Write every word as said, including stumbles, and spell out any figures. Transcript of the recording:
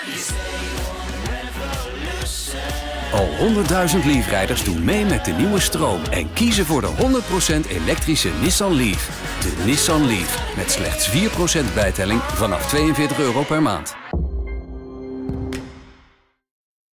Al honderdduizend Leaf-rijders doen mee met de nieuwe stroom en kiezen voor de honderd procent elektrische Nissan Leaf. De Nissan Leaf met slechts vier procent bijtelling vanaf tweeënveertig euro per maand.